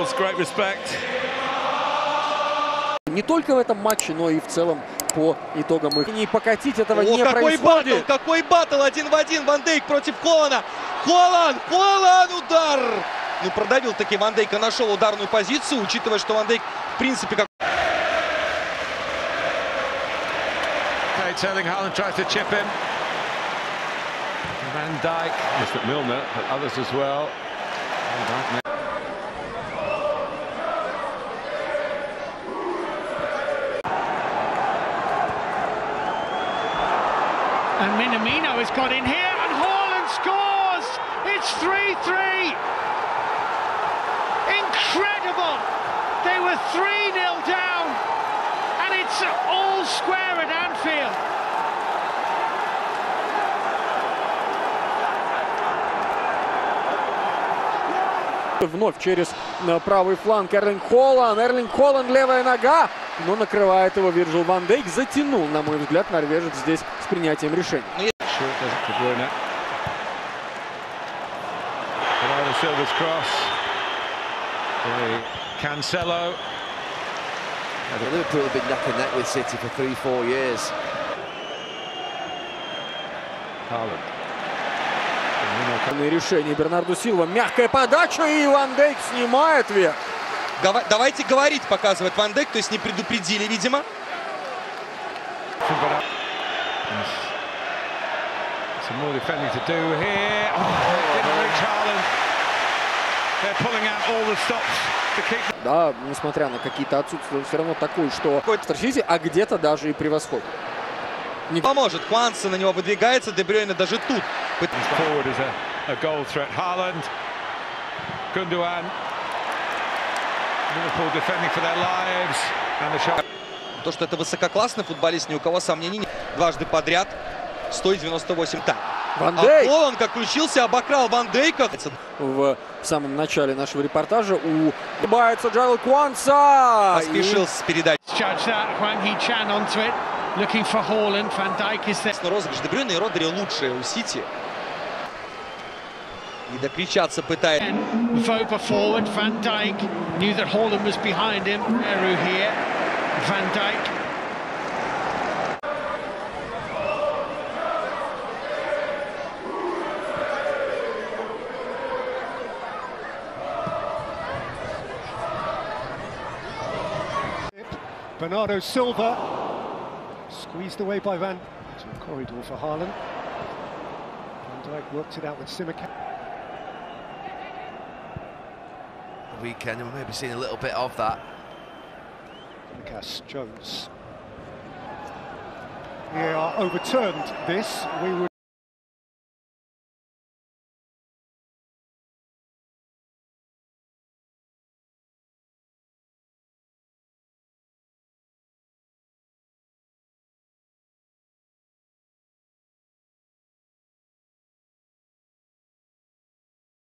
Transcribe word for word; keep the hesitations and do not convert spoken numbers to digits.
feels great respect. Не только в этом матче, но и в целом по итогам их. Не покатить этого О, не какой происходит. Баттл, какой баттл, один в один, Ван Дейк против Холлана. Холлан, Холлан, удар! Ну, продавил таки Ван Дейка, нашел ударную позицию, учитывая, что Ван Дейк, в принципе, как... Erling Haaland tries to chip in. Van Dijk, missed at Milner, but others as well. Van Dijk. And Minamino has got in here, and Haaland scores! It's three three! Incredible! They were three nil down, and it's all square at Anfield. Вновь через правый фланг Эрлинг Холланд. Эрлинг Холланд, левая нога, но накрывает его Вирджил ван Дейк. Затянул, на мой взгляд, норвежец здесь с принятием решения. Cancelo. Liverpool have been neck and neck with City for three, four years. Haaland. Решение Бернарду Силва. Мягкая подача, и Ван Дейк снимает вверх. Давайте говорить, показывает Ван Дейк, то есть не предупредили, видимо. Да, несмотря на какие-то отсутствия, все равно такой, что Сити, а где-то даже и превосходит. Не поможет. Кванса на него выдвигается, Де Брюйне даже тут. То, что это высококлассный футболист, ни у кого сомнений нет. Дважды подряд сто девяносто восемь там. Ван Дейк. А Холлан, как включился, обокрал Ван Дейка. В самом начале нашего репортажа у улыбается Джайло Кванса. Поспешил и... с передачей. Но розыгрыш Де Брюйне и Родри лучшие у Сити. И докричаться пытается. Vopa forward, Van Dijk knew that Haaland was behind him. Eru here, Van Dijk. Bernardo Silva squeezed away by Van. To a corridor for Haaland. Van Dijk worked it out with Simicast. Weekend, and we're maybe seeing a little bit of that. Simicast, Jones. V A R overturned this. We would.